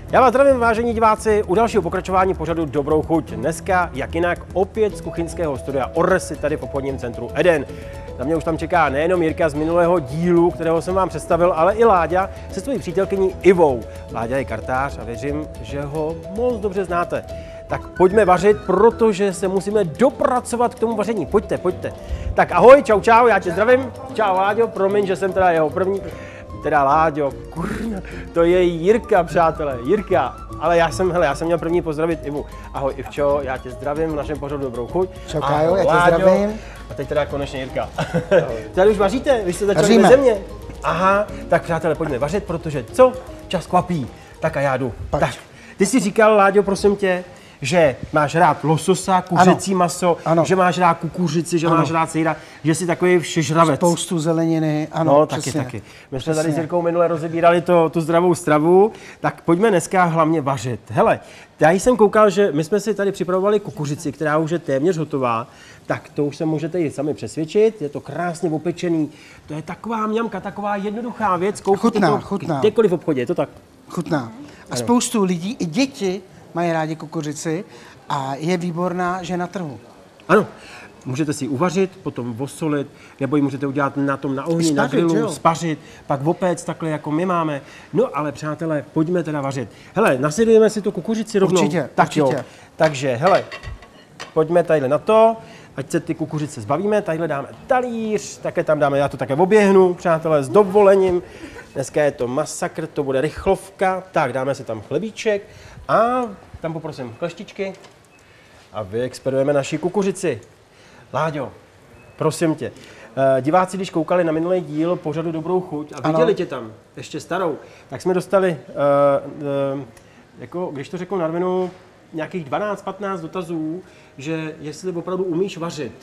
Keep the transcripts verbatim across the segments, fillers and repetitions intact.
Já vás zdravím, vážení diváci, u dalšího pokračování pořadu Dobrou chuť. Dneska, jak jinak, opět z kuchyňského studia Orsy tady v obchodním centru Eden. Na mě už tam čeká nejenom Jirka z minulého dílu, kterého jsem vám představil, ale i Láďa se svojí přítelkyní Ivou. Láďa je kartář a věřím, že ho moc dobře znáte. Tak pojďme vařit, protože se musíme dopracovat k tomu vaření. Pojďte, pojďte. Tak ahoj, čau, čau, já tě zdravím. Čau, Láďo, promiň, že jsem teda jeho první. Teda Láďo, kurna, to je Jirka, přátelé, Jirka. Ale já jsem, hele, já jsem měl první pozdravit Ivu. Ahoj Ivčo, já tě zdravím v našem pořadu Dobrou chuť. Čau, Kájo, já tě Láďo. Zdravím. A teď teda konečně Jirka. Tady už vaříte? Vy jste začali bez země? Aha, tak přátelé, pojďme vařit, protože co? Čas kvapí. Tak a já jdu. Pojď. Tak, ty jsi říkal, Láďo, prosím tě, že máš rád lososa, kuřecí ano. maso, ano. že máš rád kukuřici, že ano. máš rád sejra, že jsi takový všežravec. Spoustu zeleniny, ano, no, přesně. taky, taky. My jsme tady s Jirkou minule rozebírali to, tu zdravou stravu, tak pojďme dneska hlavně vařit. Hele, já jsem koukal, že my jsme si tady připravovali kukuřici, která už je téměř hotová, tak to už se můžete i sami přesvědčit, je to krásně opečený, to je taková mňamka, taková jednoduchá věc, koupíte chutná, to chutná. kdekoliv v obchodě, je to tak? Chutná. A ano. Spoustu lidí, i děti, mají rádi kukuřici a je výborná, že je na trhu. Ano, můžete si ji uvařit, potom osolit, nebo ji můžete udělat na tom na ohni, na grilu, spařit, pak opéct takhle, jako my máme. No ale přátelé, pojďme teda vařit. Hele, nasypeme si tu kukuřici rovnou. Určitě, tak určitě. Jo. Takže, hele, pojďme tadyhle na to, ať se ty kukuřice zbavíme, tadyhle dáme talíř, také tam dáme, já to také oběhnu, přátelé, s dovolením. Dneska je to masakr, to bude rychlovka, tak dáme si tam chlebíček a tam poprosím kleštičky a vyexpedujeme naši kukuřici. Láďo, prosím tě, diváci, když koukali na minulý díl pořadu Dobrou chuť a viděli ano. tě tam, ještě starou, tak jsme dostali, uh, uh, jako, když to řeknu na rovinu, nějakých dvanáct patnáct dotazů, že jestli opravdu umíš vařit.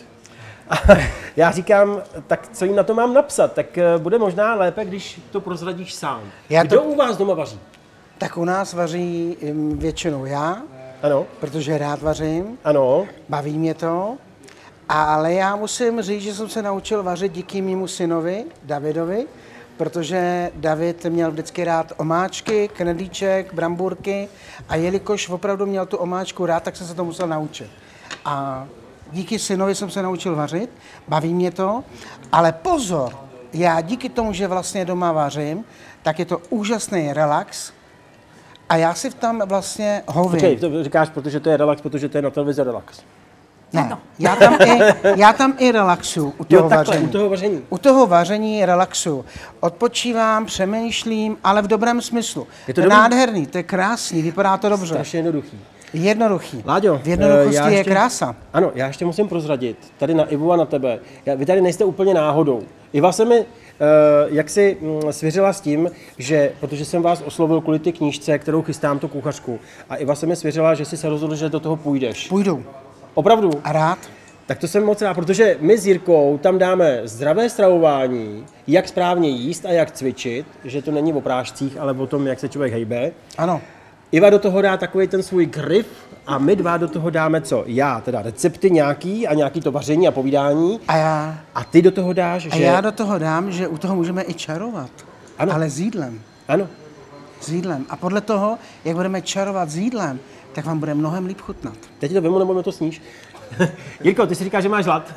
Já říkám, tak co jim na to mám napsat? Tak bude možná lépe, když to prozradíš sám. Já Kdo to... u vás doma vaří? Tak u nás vaří většinou já, ano. protože rád vařím, ano. baví mě to, ale já musím říct, že jsem se naučil vařit díky mému synovi, Davidovi, protože David měl vždycky rád omáčky, knedlíček, brambůrky a jelikož opravdu měl tu omáčku rád, tak jsem se to musel naučit. A díky synovi jsem se naučil vařit, baví mě to, ale pozor, já díky tomu, že vlastně doma vařím, tak je to úžasný relax a já si tam vlastně hovím. Počkej, to říkáš, protože to je relax, protože to je na televizi relax. Ne, já tam i, já tam i relaxu u toho jo, takhle, vaření. u toho vaření. U toho vaření relaxu. Odpočívám, přemýšlím, ale v dobrém smyslu. Je to to nádherný, to je krásný, vypadá to dobře. Strašně jednoduchý. Jednoduchý. Láďo, v jednoduchosti ještě, je krása. Ano, já ještě musím prozradit, tady na Ivu a na tebe. Vy tady nejste úplně náhodou. Iva se mi uh, jak si um, svěřila s tím, že, protože jsem vás oslovil kvůli ty knížce, kterou chystám, tu kuchařku, a Iva se mi svěřila, že jsi se rozhodl, že do toho půjdeš. Půjdu. Opravdu? A rád? Tak to jsem moc rád, protože my s Jirkou tam dáme zdravé stravování, jak správně jíst a jak cvičit, že to není o prášcích, ale o tom, jak se člověk hejbe. Ano. Iva do toho dá takový ten svůj grif a my dva do toho dáme co? Já teda recepty nějaký a nějaký to vaření a povídání. A já. A ty do toho dáš, a že... já do toho dám, že u toho můžeme i čarovat. Ano. Ale s jídlem. Ano. S jídlem. A podle toho, jak budeme čarovat s jídlem, tak vám bude mnohem líp chutnat. Teď to vemu, nebo mi to sníš? Jirko, ty si říkáš, že máš hlad.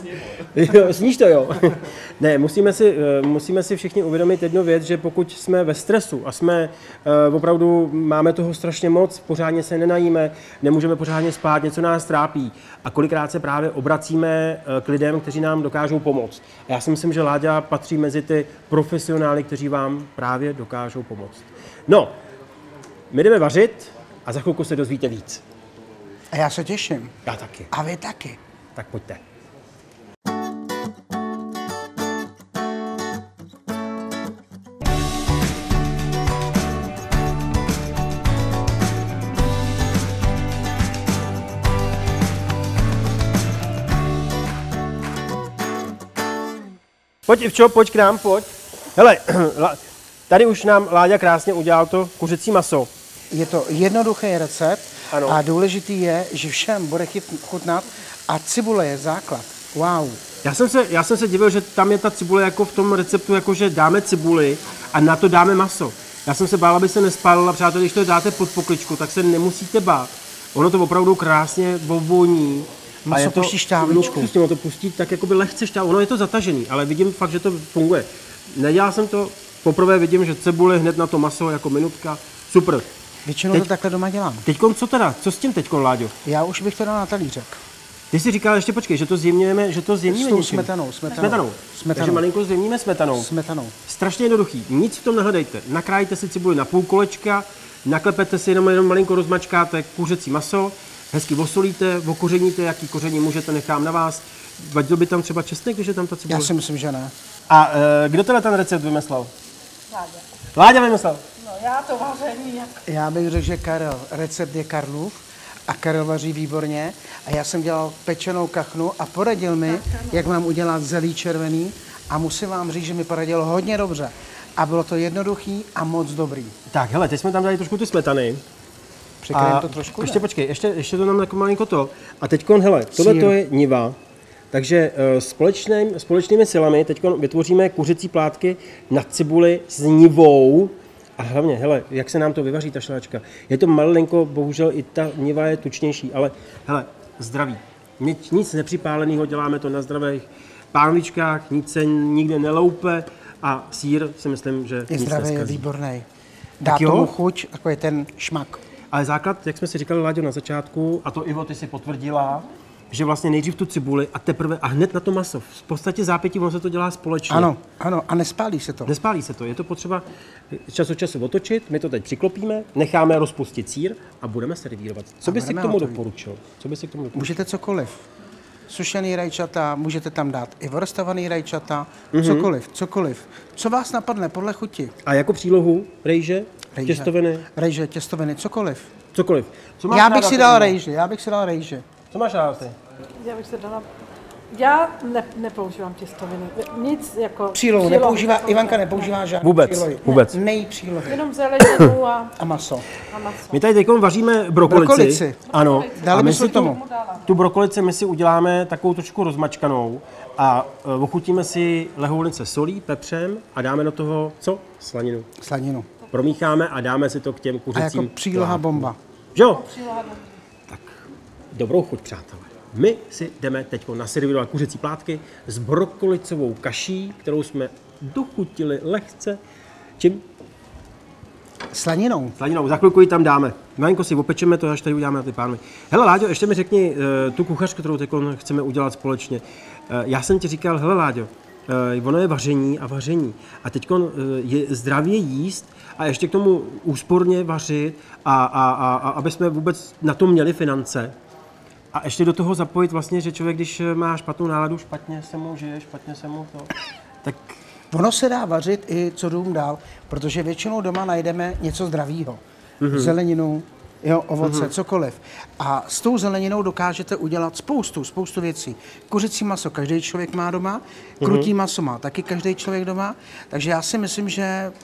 Jo, sníš to, jo. Ne, musíme si, musíme si všichni uvědomit jednu věc, že pokud jsme ve stresu a jsme uh, opravdu, máme toho strašně moc, pořádně se nenajíme, nemůžeme pořádně spát, něco nás trápí a kolikrát se právě obracíme uh, k lidem, kteří nám dokážou pomoct. A já si myslím, že Láďa patří mezi ty profesionály, kteří vám právě dokážou pomoct. No, my jdeme vařit a za chvilku se dozvíte víc. A já se těším. Já taky. A vy taky. Tak pojďte. Pojď, Ivčo, pojď k nám, pojď. Hele, tady už nám Láďa krásně udělal to kuřecí maso. Je to jednoduchý recept. Ano. A důležitý je, že všem bude chutnat a cibule je základ. Wow. Já jsem, se, já jsem se divil, že tam je ta cibule jako v tom receptu, jako že dáme cibuli a na to dáme maso. Já jsem se bál, aby se nespálila, přátelé, když to dáte pod pokličku, tak se nemusíte bát. Ono to opravdu krásně vovoní. A je to pustí šťávničku. Ono to pustí tak jakoby lehce šťáv. Ono je to zatažený, ale vidím fakt, že to funguje. Nedělal jsem to, poprvé vidím, že cebuli hned na to maso jako minutka. Super. Většinou Teď, to takhle doma dělám. Teďkon co teda? Co s tím teďkon, Láďo? Já už bych to dal na talířek. Ty jsi říkal, ještě počkej, že to zjemňujeme, že to zjemníme S tou něčím. smetanou, smetanou. Smetanou. Smetanou. Takže malinko zjemníme smetanou. Smetanou. Strašně jednoduchý, nic v tom nehledejte. Nakrájíte si cibuli na půl kolečka, naklepete si jenom, jenom malinko rozmačkáte kuřecí maso, hezky osolíte, okořeníte, jaký koření můžete, nechám na vás. Vadil by tam třeba česnek, když je tam ta cibule? Já si myslím, že ne. A e, kdo teda ten recept vymyslel? Láďa. Láďa vymyslel. No já to vaření jak... Já bych řekl, že Karel. Recept je Karlův a Karel vaří výborně. A já jsem dělal pečenou kachnu a poradil mi, jak mám udělat zelí červený. A musím vám říct, že mi poradil hodně dobře. A bylo to jednoduchý a moc dobrý. Tak, hele, teď jsme tam dali trošku ty smetany. Překryjím to trošku? Ještě počkej, ještě, ještě to nám jako malinko to. A teďkon, hele, tohle to je niva. Takže uh, společným, společnými silami teď vytvoříme kuřecí plátky na cibuli s nivou. A hlavně, hele, jak se nám to vyvaří, ta šláčka. Je to malinko, bohužel i ta niva je tučnější, ale hele, zdraví. Nic, nic nepřipáleného, děláme to na zdravých pánvičkách, nic se nikde neloupe a sýr si myslím, že Je nic zdravý, je neskazí. výborný. Dá jo. tomu chuť, jako je ten šmak. Ale základ, jak jsme si říkali, Láďo, na začátku, a to Ivo, ty si potvrdila, že vlastně nejdřív tu cibuli a teprve a hned na to maso. V podstatě zápětí ono se to dělá společně. Ano, ano, a nespálí se to. Nespálí se to, je to potřeba čas od času otočit, my to teď přiklopíme, necháme rozpustit sýr a budeme servírovat. Co by si k budeme tomu hotoví. doporučil? Co by si k tomu doporučil? Můžete cokoliv. Sušený rajčata, můžete tam dát i vorstovaný rajčata, mm-hmm. cokoliv, cokoliv. Co vás napadne podle chuti? A jako přílohu rejže, Rejže. těstoviny, Rejže, těstoviny, cokoliv. cokoliv. Co máš Já ráda bych si ty, dal Ivo? rejže, já bych si dal rejže. Co máš ráda ty? Já bych se dala... Já ne, nepoužívám těstoviny. Nic jako... Přílohu nepoužívá, Ivanka nepoužívá žádné Vůbec, přílohy. vůbec. Nej přílohy. Jenom zeleninu a, A maso. a maso. My tady teď vaříme brokolici. Brokolici. Ano. Dali A my bychom si tomu. Tu, tu brokolici my si uděláme takovou trošku rozmačkanou a uh, ochutíme si lehounice solí, pepřem a dáme do toho co? Slaninu. Slaninu. Promícháme a dáme si to k těm A kuřecím. jako příloha plátkům. bomba. Že jo? Příloha do... Tak, dobrou chuť, přátelé. My si jdeme teď naservírovat kuřecí plátky s brokolicovou kaší, kterou jsme dochutili lehce. Čím? Slaninou. Slaninou, za chvilku ji tam dáme. Malinko si opečeme to, až tady uděláme na ty pánvi. Hele Láďo, ještě mi řekni uh, tu kuchařku, kterou teď chceme udělat společně. Uh, já jsem ti říkal, hele Láďo, uh, ono je vaření a vaření. A teď uh, je zdravě jíst a ještě k tomu úsporně vařit, a, a, a, a aby jsme vůbec na to měli finance. A ještě do toho zapojit vlastně, že člověk, když má špatnou náladu, špatně se mu žije, špatně se mu to, tak... Ono se dá vařit i co dům dál, protože většinou doma najdeme něco zdravého. Mm-hmm. Zeleninu, jo, ovoce, mm-hmm. cokoliv. A s tou zeleninou dokážete udělat spoustu, spoustu věcí. Kuřecí maso každý člověk má doma, krutý mm-hmm. maso má taky každý člověk doma, takže já si myslím, že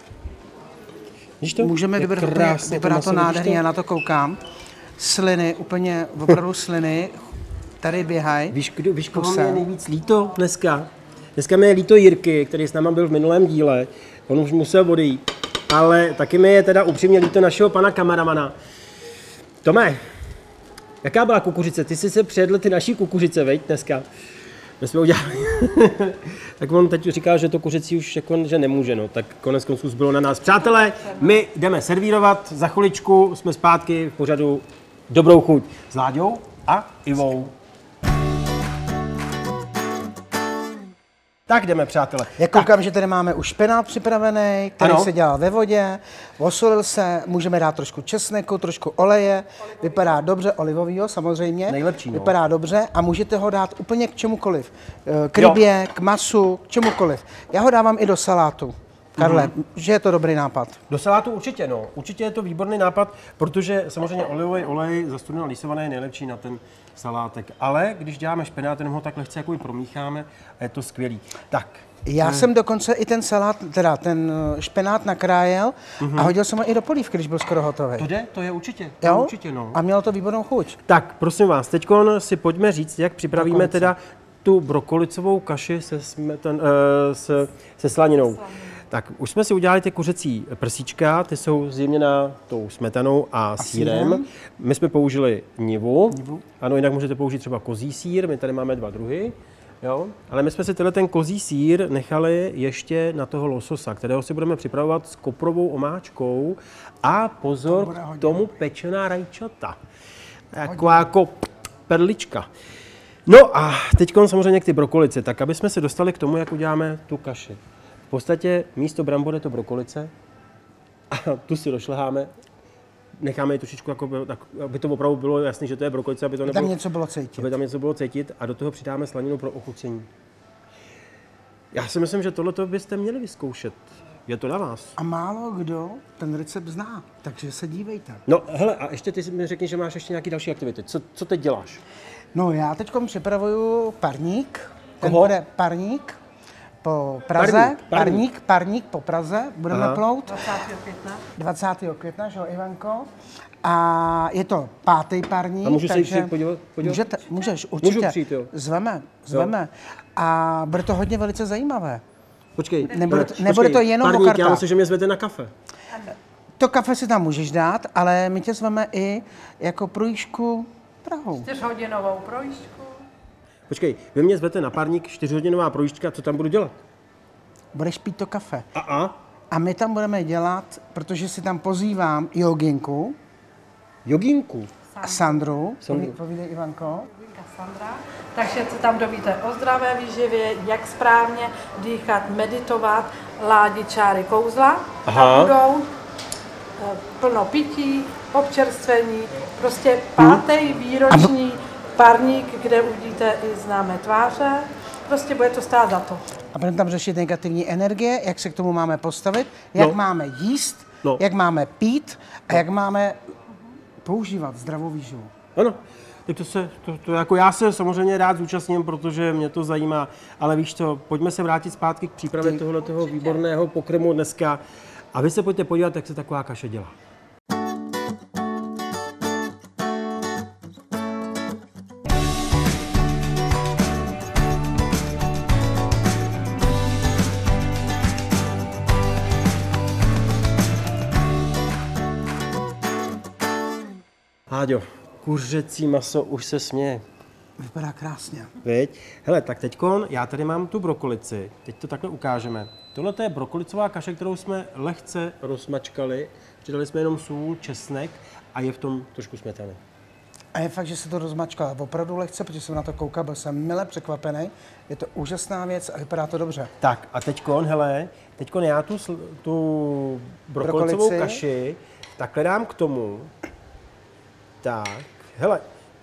to? můžeme vybrat, vypadá to nádherně, já na to koukám. Sliny, úplně opravdu sliny, tady běhají. Víš, kdo, víš koho mě je nejvíc líto dneska? Dneska mi je líto Jirky, který s náma byl v minulém díle. On už musel odejít. Ale taky mi je teda upřímně líto našeho pana kameramana. Tome, jaká byla kukuřice? Ty jsi se předl ty naší kukuřice, veď, dneska? My jsme udělali. Tak on teď říká, že to kuřecí už jako, že nemůže, no. Tak konec konců zbylo na nás. Přátelé, my jdeme servírovat, za chviličku jsme zpátky v pořadu Dobrou chuť s Láďou a Ivou. Tak jdeme, přátelé. Já koukám, tak. Že tady máme už špenát připravený, který ano. se dělal ve vodě, osolil se, můžeme dát trošku česneku, trošku oleje, vypadá dobře, olivovýho samozřejmě, nejlepší, no. Vypadá dobře a můžete ho dát úplně k čemukoliv. K rybě, k masu, k čemukoliv. Já ho dávám i do salátu. Karle, mm-hmm. že je to dobrý nápad? Do salátu určitě, no. Určitě je to výborný nápad, protože samozřejmě olivový olej zastudený lisovaný je nejlepší na ten salátek. Ale když děláme špenát, jenom ho tak lehce jako mícháme a je to skvělý. Tak. Já hmm. jsem dokonce i ten salát, teda ten špenát nakrájel mm-hmm. a hodil jsem ho i do polívky, když byl skoro hotový. To jde, to je určitě. To jo? Je určitě, no. A mělo to výbornou chuť. Tak, prosím vás, teďkon si pojďme říct, jak připravíme Brokolice. teda tu brokolicovou kaši se, smetan, uh, se, se slaninou. Tak už jsme si udělali ty kuřecí prsíčka, ty jsou zjemněná tou smetanou a, a sýrem. sýrem. My jsme použili nivu. Nivu. Ano, jinak můžete použít třeba kozí sýr, my tady máme dva druhy. Jo? Ale my jsme si tenhle ten kozí sýr nechali ještě na toho lososa, kterého si budeme připravovat s koprovou omáčkou a pozor, k tomu pečená rajčata. Taková jako perlička. No a teď samozřejmě k ty brokolice, tak aby jsme se dostali k tomu, jak uděláme tu kaši. V podstatě místo brambor je to brokolice a tu si došleháme, necháme ji trošičku, jako, tak, aby to opravdu bylo jasné, že to je brokolice, aby to nebylo, tam něco bylo cítit. aby tam něco bylo cítit a do toho přidáme slaninu pro ochucení. Já si myslím, že tohle byste měli vyzkoušet. Je to na vás. A málo kdo ten recept zná, takže se dívejte. No hele, a ještě ty mi řekni, že máš ještě nějaké další aktivity. Co, co teď děláš? No já teď připravuju parník. Ten Koho? bude parník po Praze. Parník, parník. Parník, parník po Praze. Budeme Aha. plout dvacátého května. dvacátého května, že jo, Ivanko? A je to pátý parník, A můžu se takže jít podívat? podívat? Můžete, můžeš, určitě. Můžu přijít, jo. Zveme, zveme. A bude to hodně velice zajímavé. Počkej, Nebude to- počkej, nebude to jenom o parník, já kartách. myslím, že mě zvete na kafe. To kafe si tam můžeš dát, ale my tě zveme i jako průjížku Prahou. Čtyřhodinovou projížďku. Počkej, vy mě zvete na parník, čtyřhodinová projížďka, co tam budu dělat? Budeš pít to kafe. A a? A my tam budeme dělat, protože si tam pozývám joginku Jogínku. a Sandru. Sandru. Poví- Povídej, Ivanko. Sandra. Takže se tam dovíte o zdravé výživě, jak správně dýchat, meditovat, ládit čáry kouzla. Aha. Tam budou eh, plno pití, občerstvení, prostě pátý výroční parník, kde uvidíte i známé tváře. Prostě bude to stát za to. A budeme tam řešit negativní energie, jak se k tomu máme postavit, jak No. máme jíst, No. jak máme pít a jak máme používat zdravou výživu. Ano, tak to se, to, to jako já se samozřejmě rád zúčastním, protože mě to zajímá, ale víš co, pojďme se vrátit zpátky k přípravě tohoto výborného pokrmu dneska a vy se pojďte podívat, jak se taková kaše dělá. Háďo, kuřecí maso už se směje. Vypadá krásně. Viď? Hele, tak teďkon, já tady mám tu brokolici, teď to takhle ukážeme. Tohle je brokolicová kaše, kterou jsme lehce rozmačkali, přidali jsme jenom sůl, česnek a je v tom trošku smetany. A je fakt, že se to rozmačkala opravdu lehce, protože jsem na to koukal, byl jsem mile překvapený. Je to úžasná věc a vypadá to dobře. Tak a teďkon, hele, teďkon já tu, sl- tu brokolicovou Brokolici. kaši takhle dám k tomu. Tak, hele,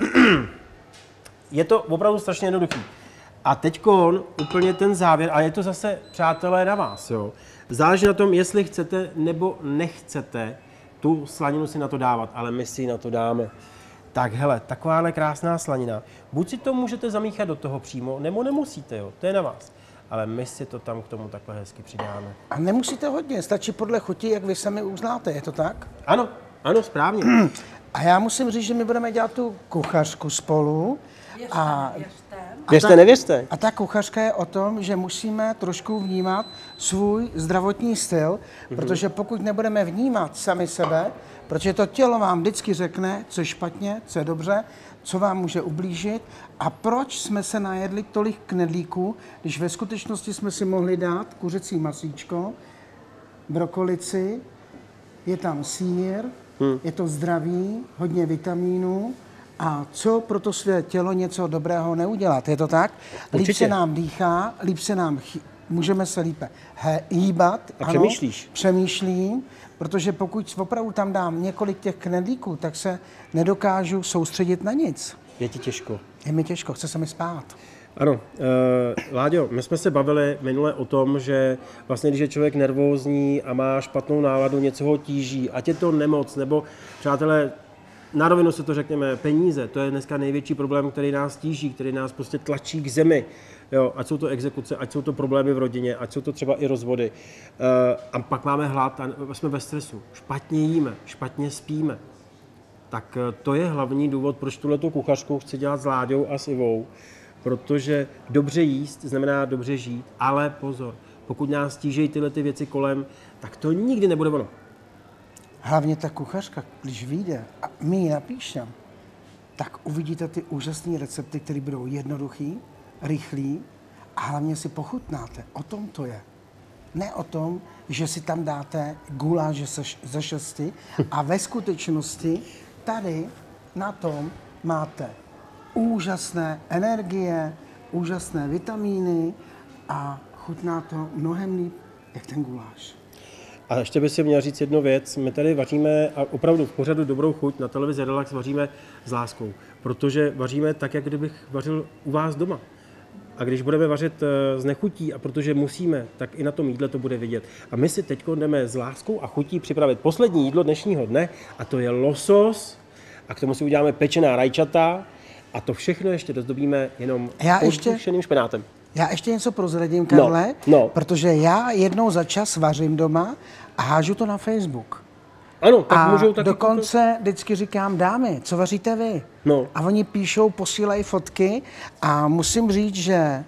je to opravdu strašně jednoduchý. A teďkon úplně ten závěr, a je to zase, přátelé, na vás, jo. Záleží na tom, jestli chcete nebo nechcete tu slaninu si na to dávat, ale my si ji na to dáme. Tak hele, takováhle krásná slanina. Buď si to můžete zamíchat do toho přímo, nebo nemusíte, jo, to je na vás. Ale my si to tam k tomu takhle hezky přidáme. A nemusíte hodně, stačí podle chuti, jak vy sami uznáte, je to tak? Ano, ano, správně. A já musím říct, že my budeme dělat tu kuchařku spolu. A, Věřte, nevěřte. a ta kuchařka je o tom, že musíme trošku vnímat svůj zdravotní styl, mm-hmm. protože pokud nebudeme vnímat sami sebe, protože to tělo vám vždycky řekne, co je špatně, co je dobře, co vám může ublížit a proč jsme se najedli tolik knedlíků, když ve skutečnosti jsme si mohli dát kuřecí masíčko, brokolici, je tam sýr, hmm. je to zdravý, hodně vitamínů a co pro to své tělo něco dobrého neudělat, je to tak? Líp Určitě. se nám dýchá, líp se nám chy- můžeme se lípe he- hýbat. A přemýšlíš. Přemýšlím, protože pokud opravdu tam dám několik těch knedlíků, tak se nedokážu soustředit na nic. Je ti těžko. Je mi těžko, chce se mi spát. Ano, uh, Láďo, my jsme se bavili minule o tom, že vlastně když je člověk nervózní a má špatnou náladu, něco ho tíží, ať je to nemoc, nebo přátelé, na rovinu se to řekněme, peníze, to je dneska největší problém, který nás tíží, který nás prostě tlačí k zemi. Jo, ať jsou to exekuce, ať jsou to problémy v rodině, ať jsou to třeba i rozvody. Uh, a pak máme hlad a jsme ve stresu. Špatně jíme, špatně spíme. Tak uh, to je hlavní důvod, proč tuhletu kuchařku chci dělat s Láďou a s Ivou. Protože dobře jíst znamená dobře žít, ale pozor, pokud nás stížejí tyhle ty věci kolem, tak to nikdy nebude ono. Hlavně ta kuchařka, když vyjde a my ji napíšeme, tak uvidíte ty úžasné recepty, které budou jednoduchý, rychlý a hlavně si pochutnáte. O tom to je. Ne o tom, že si tam dáte guláš ze šesti a ve skutečnosti tady na tom máte úžasné energie, úžasné vitamíny a chutná to mnohem líp, jak ten guláš. A ještě bych si měl říct jednu věc. My tady vaříme a opravdu v pořadu Dobrou chuť na televizi Relax vaříme s láskou, protože vaříme tak, jak kdybych vařil u vás doma. A když budeme vařit s nechutí, a protože musíme, tak i na tom jídle to bude vidět. A my si teď jdeme s láskou a chutí připravit poslední jídlo dnešního dne, a to je losos. A k tomu si uděláme pečená rajčata. A to všechno ještě dozdobíme jenom podsušeným špenátem. Já ještě něco prozradím, Karle, no, no. protože já jednou za čas vařím doma a hážu to na Facebook. Ano, tak a můžou taky... dokonce vždycky říkám, dámy, co vaříte vy? No. A oni píšou, posílají fotky a musím říct, že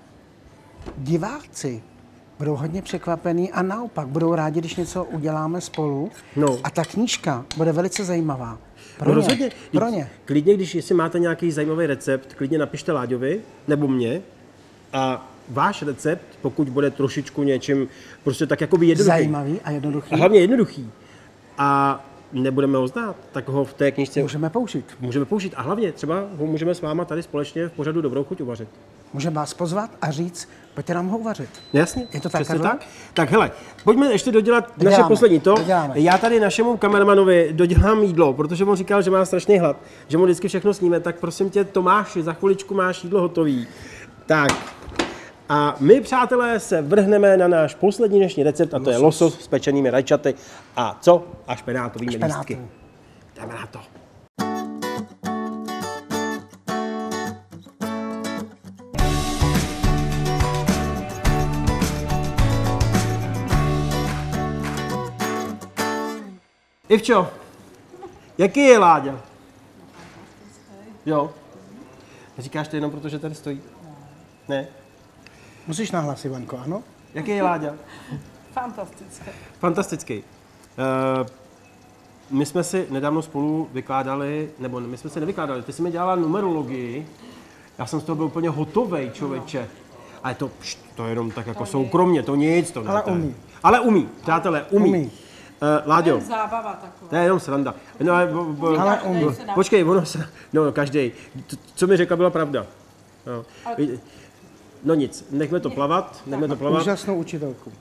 diváci budou hodně překvapení a naopak budou rádi, když něco uděláme spolu. No. A ta knížka bude velice zajímavá. Pro No ně. rozhodně. Pro ně. Klidně, když jestli máte nějaký zajímavý recept, klidně napište Láďovi nebo mě. A váš recept, pokud bude trošičku něčím prostě tak jako by jednoduchý. Zajímavý a jednoduchý. A hlavně jednoduchý. A nebudeme ho znát, tak ho v té knížce můžeme použít. Můžeme použít. A hlavně třeba ho můžeme s váma tady společně v pořadu Dobrou chuť uvařit. Můžeme vás pozvat a říct, pojďte nám ho uvařit. Jasně. Je to tak, tak? Tak hele, pojďme ještě dodělat Doděláme. naše poslední to. Doděláme. Já tady našemu kameramanovi dodělám jídlo, protože on říkal, že má strašný hlad, že mu vždycky všechno sníme, tak prosím tě, Tomáši, za chviličku máš jídlo hotový. Tak. A my, přátelé, se vrhneme na náš poslední dnešní recept, a to je losos s pečenými rajčaty a co? A špenátovými lístky. Jdeme na to. Ivčo, jaký je Láďa? Jo. Říkáš to jenom proto, že tady stojí? Ne? Musíš nahlas, Ivanko, ano? Jaký je Láďa? Fantastické. Fantastický. Uh, my jsme si nedávno spolu vykládali, nebo my jsme si nevykládali, ty jsi mi dělala numerologii, já jsem z toho byl úplně hotovej, člověče. Ale to, pšt, to je jenom tak jako soukromně, to nic, to ne. Ale umí. Ale umí, přátelé, umí. Umí. Uh, Láďo. To je zábava taková. To je jenom sranda. No, ale, bo, bo, Ale umí. Počkej, ono se, no každý. Co mi řekla, byla pravda. No, no nic, nechme to plavat, nechme to plavat. Úžasnou učitelku.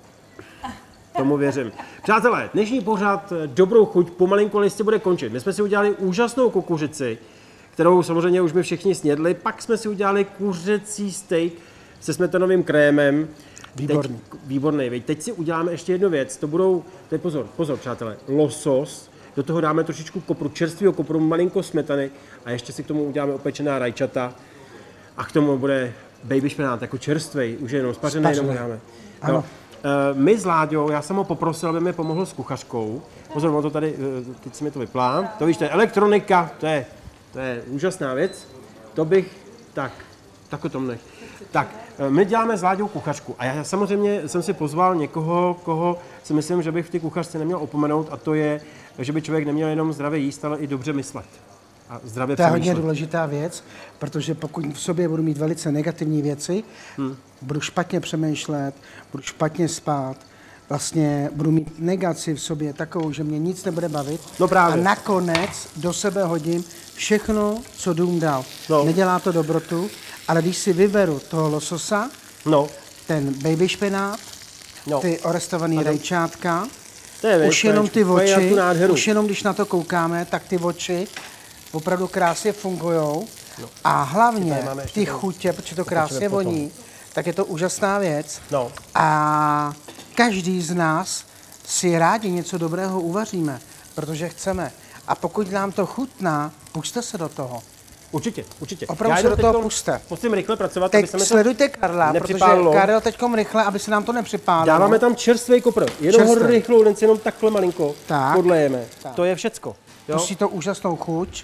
Tomu věřím. Přátelé, dnešní pořad Dobrou chuť pomalinku listě bude končit. My jsme si udělali úžasnou kukuřici, kterou samozřejmě už by všichni snědli. Pak jsme si udělali kuřecí steak se smetanovým krémem. Výborný. Teď, výborný, veď. Teď si uděláme ještě jednu věc. To budou, to je pozor, pozor, přátelé, losos. Do toho dáme trošičku kopru, čerstvého kopru, malinko smetany a ještě si k tomu uděláme opečená rajčata. A k tomu bude baby špenát jako čerstvej, už je jenom spařený, jenom dáme. Ano. No. My s Láďou, já jsem ho poprosil, aby mi pomohl s kuchařkou. Pozor, on to tady, teď si mi to vyplá. To víš, to je elektronika, to je, to je úžasná věc. To bych, tak, tak o tom nech. Tak, my děláme s Láďou kuchařku a já samozřejmě jsem si pozval někoho, koho si myslím, že bych v té kuchařce neměl opomenout, a to je, že by člověk neměl jenom zdravě jíst, ale i dobře myslet. A zdravě to je přemýšlet. hodně důležitá věc, protože pokud v sobě budu mít velice negativní věci, hmm. budu špatně přemýšlet, budu špatně spát, vlastně budu mít negaci v sobě takovou, že mě nic nebude bavit. No právě. A nakonec do sebe hodím všechno, co dům dal. No. Nedělá to dobrotu, ale když si vyberu toho lososa, no. ten baby špenát, no. ty orestovaný rajčátka, je už jenom ty oči, na už jenom když na to koukáme, tak ty oči opravdu krásně fungujou. No. A hlavně ty chutě, protože to krásně voní, tak je to úžasná věc. No. A každý z nás si rádi něco dobrého uvaříme, protože chceme. A pokud nám to chutná, pusťte se do toho. Určitě, určitě. Opravdu se do toho puste. Musím rychle pracovat, teď aby se mi to sledujte Karla, protože Karel teďkom rychle, aby se nám to nepřipálilo. Dáváme tam čerstvý kopr, jenom ho rychlou, jen si jenom takhle malinko tak, podlejeme. Tak. To je všecko. Pustí to úžasnou chuť.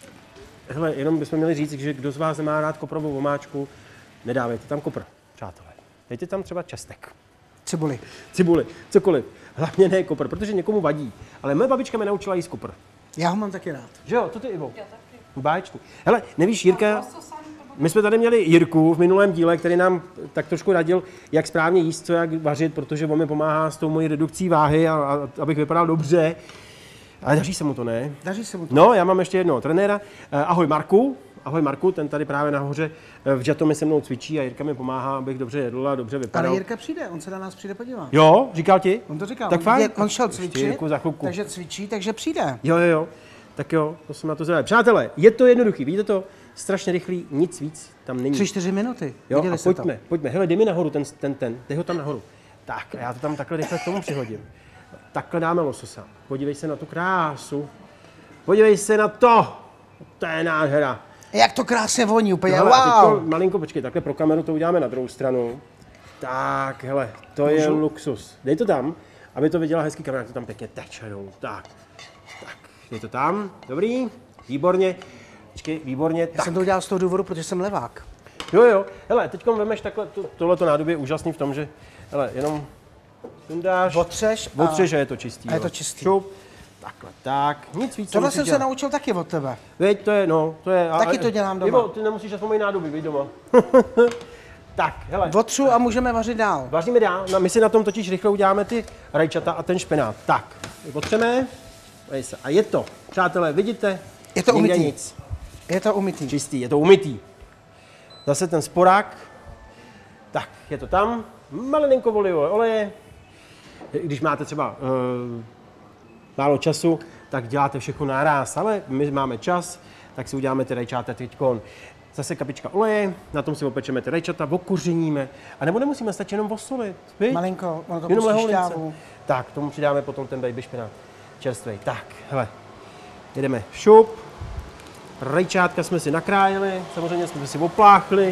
Hele, jenom bychom měli říct, že kdo z vás nemá rád koprovou omáčku, nedávejte tam kopr, přátelé. Dejte tam třeba česnek. Cibuli. Cibuli, cokoliv. Hlavně ne kopr, protože někomu vadí. Ale moje babička mě naučila jíst kopr. Já ho mám taky rád. Že jo, to ty, Ivo? Báječný. Hele, nevíš, Jirka, my jsme tady měli Jirku v minulém díle, který nám tak trošku radil, jak správně jíst, co jak vařit, protože on mi pomáhá s tou mojí redukcí váhy, a, a abych vypadal dobře. Ale daří se mu to, ne? Daří se mu to. No, já mám ještě jednoho trenéra. Ahoj Marku. Ahoj Marku, ten tady právě nahoře v Žatomi se mnou cvičí a Jirka mi pomáhá, abych dobře jedl a dobře vypadal. Ale Jirka přijde, on se na nás přijde podívat. Jo, říkal ti? On to říkal. Tak on, fajn. je, on šel cvičit, Jirku, za chvilku. takže cvičí, takže přijde. Jo, jo, jo. Tak jo, to jsem na to zvědavý. Přátelé, je to jednoduchý, vidíte to? Strašně rychlý, nic víc tam není. Tři, čtyři minuty. Jo, Viděli a jste pojďme, to? pojďme. Hele, dej mi nahoru ten, ten, ten, dej ho tam nahoru. Tak, a já to tam takhle rychle k tomu přihodím. Takhle dáme lososa. Podívej se na tu krásu. Podívej se na to. To je nádhera. Jak to krásně voní, úplně Hele, a wow. teďko, malinko, počkej, takhle pro kameru to uděláme na druhou stranu. Tak, hele, to Můžu? je luxus. Dej to tam, aby to viděla hezký kamera, jak to tam pěkně teče dolů. Tak, tak, dej to tam, dobrý, výborně. Počkej, výborně, Já tak. jsem to udělal z toho důvodu, protože jsem levák. Jo, jo, hele, teďko vemeš takhle, to, tohleto nádobí je úžasný v tom, že, hele, jenom sundáš, Otřeš a... otřeš a je to čistý. a je jo. to čistý. Šup, takhle, tak, nic víc. Tohle nemusíš jsem se dělat. naučil taky od tebe. Veď, to je, no, to je... a- Taky a- to dělám doma. Ivo, ty nemusíš aspoň moji nádobí, veď doma. Tak, hele. Otřu a můžeme vařit dál. Vaříme dál, no, my si na tom totiž rychle uděláme ty rajčata a ten špenát. Tak, potřeme. A je to, přátelé, vidíte? Je to Nikde umytý. nic. Je to umytý. Čistý, je to umytý. Zase ten sporák. Tak, je to tam. Malinko olivové oleje. Když máte třeba uh, málo času, tak děláte všechno naráz, ale my máme čas, tak si uděláme ty rajčata teďkon. Zase kapička oleje, na tom si opečeme ty rajčata, okořeníme, a nebo nemusíme, stačí jenom osolit, viď? Malinko, ono to Jenom pustí lehoulince. šťávu. Tak, k tomu přidáme potom ten baby špenát čerstvej. Tak, hele, jedeme šup, rajčátka jsme si nakrájeli, samozřejmě jsme si opláchli.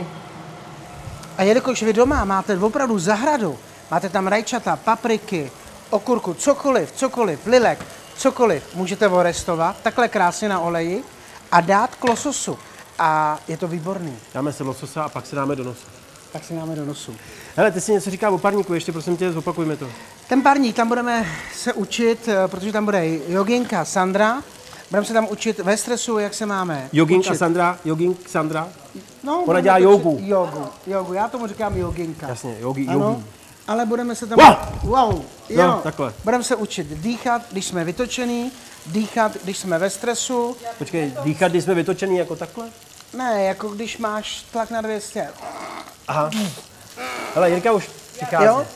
A jelikož vy doma máte opravdu zahradu, máte tam rajčata, papriky, okurku, cokoliv, cokoliv, lilek, cokoliv, můžete orestovat takhle krásně na oleji a dát k lososu. A je to výborný. Dáme se lososa a pak se dáme do nosu. Tak si dáme do nosu. Hele, ty si něco říká o parníku, ještě prosím tě, zopakujme to. Ten parník, tam budeme se učit, eh, protože tam bude joginka Sandra, budeme se tam učit ve stresu, jak se máme Joginka učit. Sandra, jogink Sandra, No, Ona budeme dělá učit jogu. Jogu, jogu, já tomu říkám joginka. jasně, jogi, Ano, jogi. ale budeme se tam... Wow! Wow, jo. No, takhle. Budeme se učit dýchat, když jsme vytočený, dýchat, když jsme ve stresu. Počkej, dýchat, když jsme vytočený jako takhle? Ne, jako když máš tlak na dvě stě. Aha. Hele, Jirka už přichází. Jo?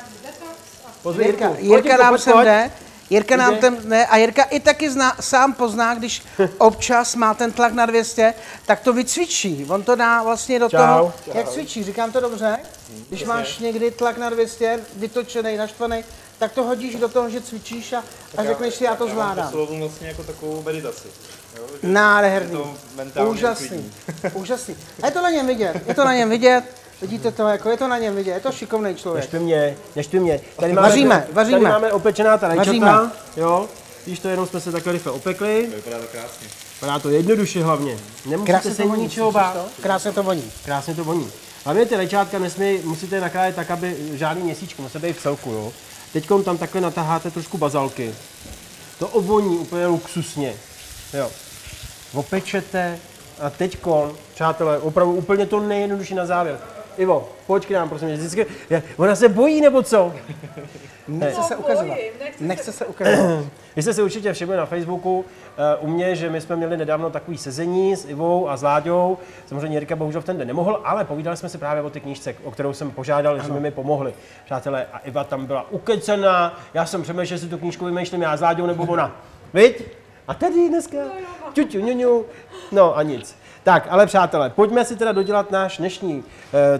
Pozvi Jirka, Jirku. Jirka Pojď, nám pojď, sem pojď. jde. Jirka nám Jde. ten ne, a Jirka i taky zná, sám pozná, když občas má ten tlak na dvě stě, tak to vycvičí. On to dá vlastně do Čau. toho, jak cvičí, říkám to dobře? Když máš někdy tlak na dvě stě, vytočený, naštvaný, tak to hodíš do toho, že cvičíš a, a řekneš si, já to zvládám. Poslouchal vlastně jako takovou meditaci. Jo? Že Nádherný, je to mentálně úžasný, uklidní. úžasný. A je to na něm vidět, je to na něm vidět, vidíte to, jako je to na něm vidět, je to šikovný člověk. Neštvi mě, neštvi mě. Tady máme, Vaříme, vaříme. Tady máme opečená ta rajčata, Vaříme. jo. Víš, to jenom jsme se takhle rychle opekli. Vypadá to krásně. Vypadá to jednoduše hlavně. Nemusíte Krásně se to voní, ničeho slyšíš bát. to? Krásně to voní. Krásně to voní. Hlavně ty rajčátka nesmí, musíte nakrájet tak, aby žádný měsíčko, musí být v celku, jo. Teďkom tam takhle nataháte trošku bazalky. To ovoní úplně luxusně, jo. Opečete a teďkon, přátelé, opravdu úplně to nejjednodušší na závěr. Ivo, pojď k nám, prosím, vždycky, je, ona se bojí, nebo co? Nechce se ukazovat. bojím, nechci Nechce se ukazovat. Vy jste si určitě všimli na Facebooku uh, u mě, že my jsme měli nedávno takový sezení s Ivou a s Láďou. Samozřejmě Jirka bohužel v ten den nemohl, ale povídali jsme si právě o té knížce, o kterou jsem požádal, že mi mi pomohli. Přátelé, a Iva tam byla ukecená, já jsem přemýšlel, že si tu knížku vymýšlím já s Láďou nebo ona. Viď? A tady dneska, ťuťu, ňuňu, no a nic. Tak, ale přátelé, pojďme si teda dodělat náš dnešní... Uh,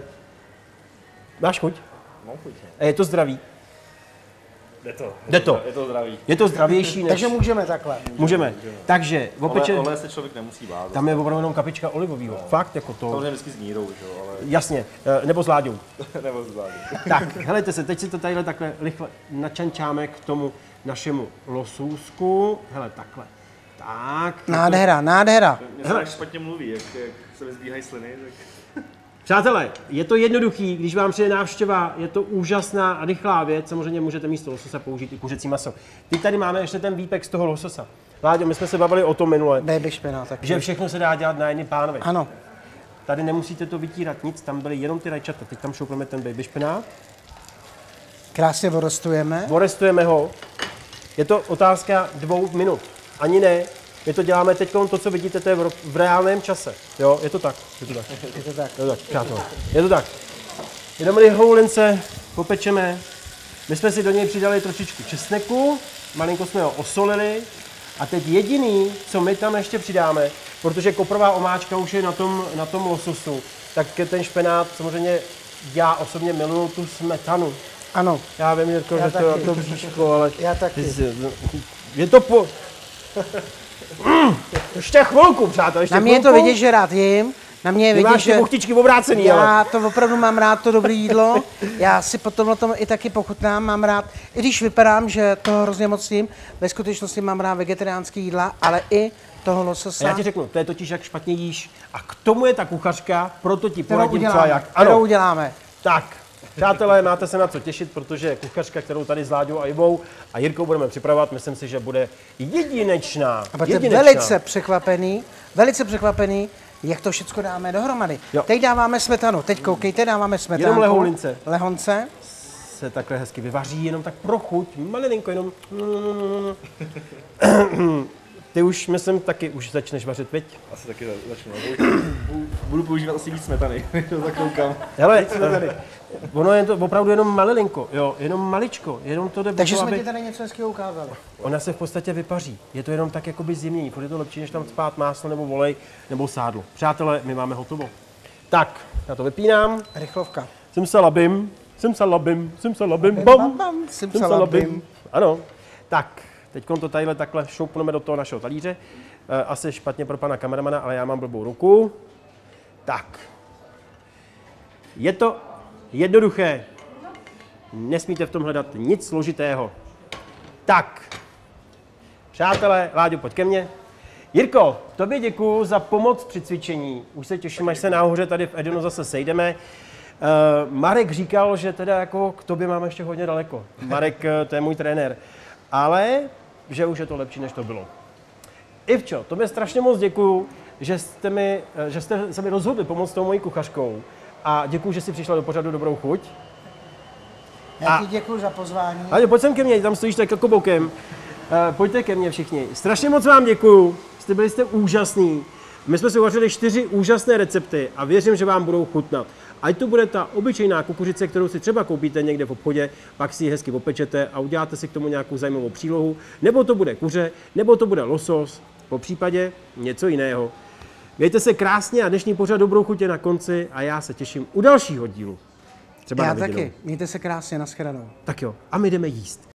máš chuť? Mám chuť. A je to zdravý? Jde to. Jde to. Je to zdravý. Je to zdravější než... Takže můžeme takhle. Můžeme. Takže, Ale opeče... olej se člověk nemusí bát. Tam je opravdu jenom kapička olivového. Fakt, jako to. Samozřejmě vždycky s mírou, že jo, ale Jasně, eh, nebo s Láďou. nebo zvládnu. Tak, helejte se, teď si to tadyhle takhle rychle načančáme k tomu našemu losůzku. Hele, takhle. Tak. Nádhera, nádhera. Mě se tak špatně mluví, jak, jak se vyzdvíhají sliny, tak... Přátelé, je to jednoduchý, když vám přijde návštěva, je to úžasná a rychlá věc, samozřejmě můžete místo lososa použít i kuřecí maso. Teď tady máme ještě ten výpek z toho lososa. Láďo, my jsme se bavili o tom minule, Baby špenát taky. že všechno se dá dělat na jedny pánvi. Ano. Tady nemusíte to vytírat nic, tam byly jenom ty rajčata, teď tam šoupneme ten baby špenát. Krásně vorostujeme. Vorestujeme ho. Je to otázka dvou minut. Ani ne. My to děláme teď, to, co vidíte, to je v, v reálném čase. Jo, je to tak. Je to tak. Je to tak. Je to tak, přátelé. Je to tak. Jenom rychlou lince popečeme. My jsme si do něj přidali trošičku česneku, malinko jsme ho osolili. A teď jediný, co my tam ještě přidáme, protože koprová omáčka už je na tom, na tom lososu, tak ten špenát samozřejmě já osobně miluju tu smetanu. Ano. Já vím, Jirko, Já že to je taky. to bříško, ale Já taky. je to po... Mm, ještě chvilku, přátelé, ještě Na mě je to chvilku. vidět, že rád jim. Na mě je Ty vidět, máš ty že buchtičky obrácený, ale... já to opravdu mám rád, to dobré jídlo. Já si potom na tom i taky pochutnám, mám rád, i když vypadám, že toho hrozně moc jím, ve skutečnosti mám rád vegetariánský jídla, ale i toho A lososa. já ti řeknu, to je totiž, jak špatně jíš. A k tomu je ta kuchařka, proto ti kterou poradím, co a uděláme. jak. Kterou Ano, uděláme. tak. Přátelé, máte se na co těšit, protože kuchařka, kterou tady s Láďou a Ivou a Jirkou budeme připravovat, myslím si, že bude jedinečná. A budete jedinečná. velice překvapený, velice překvapený, jak to všechno dáme dohromady. Jo. Teď dáváme smetanu, teď koukejte, dáváme smetanu. Jenom lehou lince. Lehonce. Se takhle hezky vyvaří, jenom tak pro chuť, malilinko, jenom... Ty už, myslím, taky už začneš vařit, viď? Asi taky začnu. Budu používat asi víc smetany, to zakoukám. Hele, ono je to opravdu jenom malilinko, jo, jenom maličko, jenom to jde Takže o to, jsme aby... ti tady něco hezkého ukázali. Ona se v podstatě vypaří. Je to jenom tak jakoby zjemnění. Furt je to lepší, než tam spát máslo nebo volej nebo sádlo. Přátelé, my máme hotovo. Tak, já to vypínám. Rychlovka. Simsalabim, simsalabim, simsalabim, Bam, bam, bam, simsalabim. Ano, tak, teď to tadyhle takhle šoupneme do toho našeho talíře. E, asi špatně pro pana kameramana, ale já mám blbou ruku. Tak. Je to jednoduché. Nesmíte v tom hledat nic složitého. Tak. Přátelé, Láďo, pojď ke mně. Jirko, tobě děkuju za pomoc při cvičení. Už se těším, až se nahoře tady v Edenu zase sejdeme. Uh, Marek říkal, že teda jako k tobě máme ještě hodně daleko. Marek, to je můj trenér. Ale že už je to lepší, než to bylo. Ivčo, tobě strašně moc děkuju, že jste, mi, že jste se mi rozhodli pomoct tou mojí kuchařkou. A děkuju, že jsi přišla do pořadu Dobrou chuť. Já A- ti děkuji za pozvání. Ale pojď sem ke mně, tam stojíš tak jako bokem. Uh, pojďte ke mně všichni. Strašně moc vám děkuju, jste byli jste úžasný. My jsme si uvařili čtyři úžasné recepty a věřím, že vám budou chutnat. Ať to bude ta obyčejná kukuřice, kterou si třeba koupíte někde v obchodě, pak si ji hezky opečete a uděláte si k tomu nějakou zajímavou přílohu, nebo to bude kuře, nebo to bude losos, po případě něco jiného. Mějte se krásně a dnešní pořad Dobrou chuť je na konci a já se těším u dalšího dílu. Třeba Já na viděnou. taky. Mějte se krásně, nashledanou. Tak jo, a my jdeme jíst.